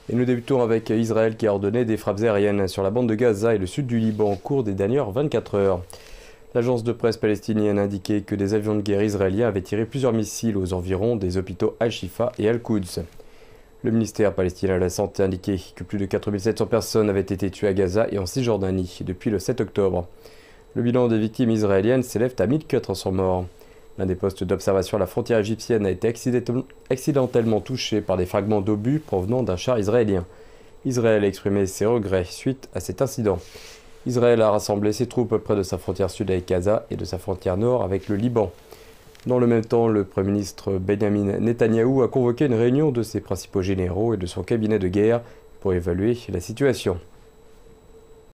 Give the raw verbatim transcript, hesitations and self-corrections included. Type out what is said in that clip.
Et nous débutons avec Israël qui a ordonné des frappes aériennes sur la bande de Gaza et le sud du Liban au cours des dernières vingt-quatre heures. L'agence de presse palestinienne a indiqué que des avions de guerre israéliens avaient tiré plusieurs missiles aux environs des hôpitaux Al-Shifa et Al-Quds. Le ministère palestinien de la Santé a indiqué que plus de quatre mille sept cents personnes avaient été tuées à Gaza et en Cisjordanie depuis le sept octobre. Le bilan des victimes israéliennes s'élève à mille quatre cents morts. L'un des postes d'observation à la frontière égyptienne a été accidentellement touché par des fragments d'obus provenant d'un char israélien. Israël a exprimé ses regrets suite à cet incident. Israël a rassemblé ses troupes près de sa frontière sud avec Gaza et de sa frontière nord avec le Liban. Dans le même temps, le Premier ministre Benjamin Netanyahou a convoqué une réunion de ses principaux généraux et de son cabinet de guerre pour évaluer la situation.